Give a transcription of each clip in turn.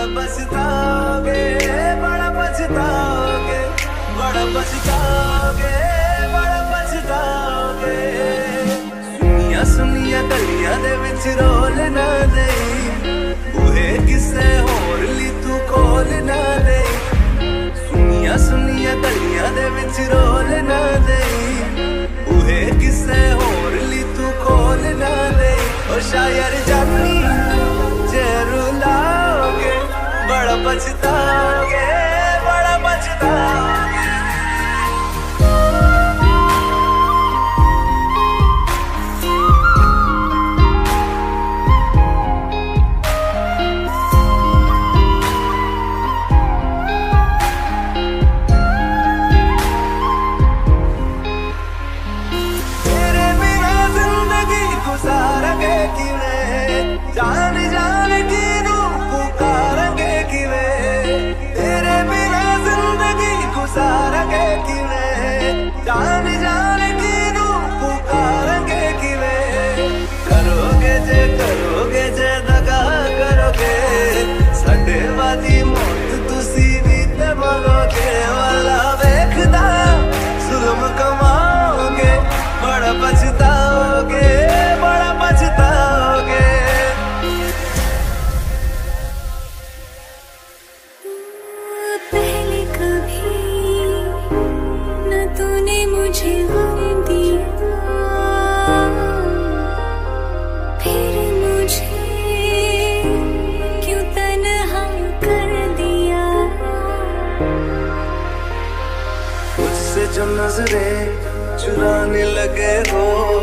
पछताओगे, बड़ा पछताओगे, बड़ा पछताओगे, बड़ा पछताओगे। सुनिया सुनिया गलियां दे विच रोल ना देई, बूहे किसे होर ली तू खोल ना देई। सुनिया सुनिया गलियां दे विच रोल ना देई, बूहे किसे होर ली तू खोल ना देई। ओ शायर जानी जे रुलाओगे, बड़ा पछताओगे, बड़ा पछताओगे। तेरे बिना जिंदगी गुजारेंगे किवें, जान जान किनू पुकारेंगे किवें। तेरे बिना जिंदगी गुजारेंगे किवें, जान जान किनू पुकारेंगे किवें। करोगे जे दगा करोगे, साडे वाली मौत तुसी भी ते मरोगे। वाला वेखदा जुल्म कमाओगे, बड़ा पछताओगे, बड़ा पछताओगे। पहले कभी न तूने मुझे गम दिया, फिर मुझे क्यों तन्हा कर दिया। मुझसे जो नजरें चुराने लगे हो,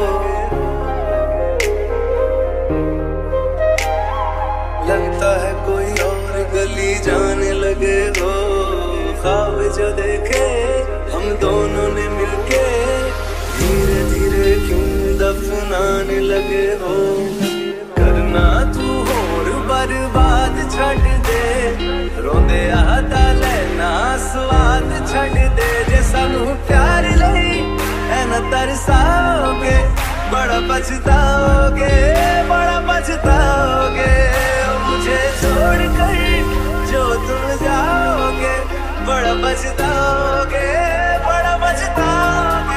लगता है कोई और गली जाने लगे हो। ख्वाब जो देखे हम दोनों ने मिलके, धीरे धीरे क्यों दफनाने लगे हो। करना तू होर बर्बाद छड़ दे, रोंदे आता लेना स्वाद छड़ दे। जे सानू प्यार लई ऐना तरसाओगे, बड़ा पछताओगे, बड़ा पछताओगे। मुझे छोड़ कर जो तुम जाओगे, बड़ा पछताओगे, बड़ा पछताओगे।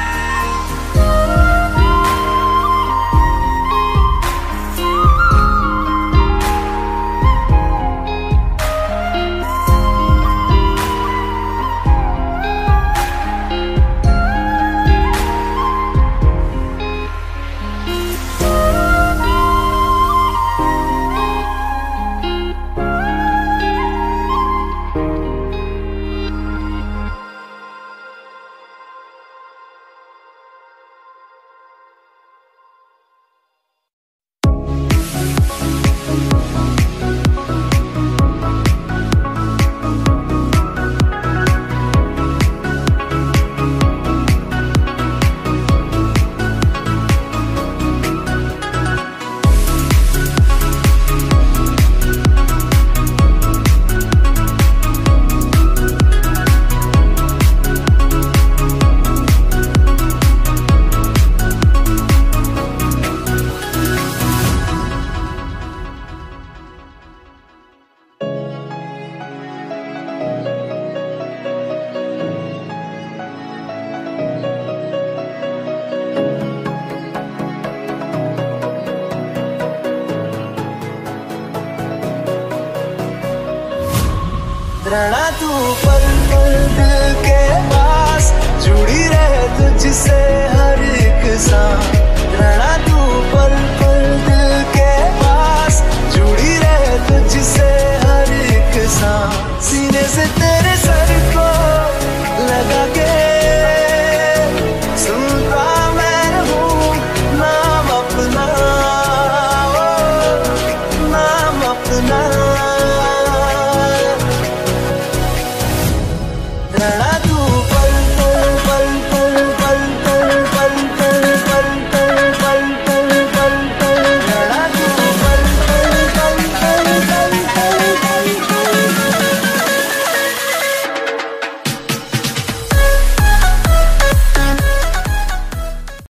रहना तू पल पल दिल के पास, जुड़ी रहे तुझसे हर एक सांस। रहना तू पल पल दिल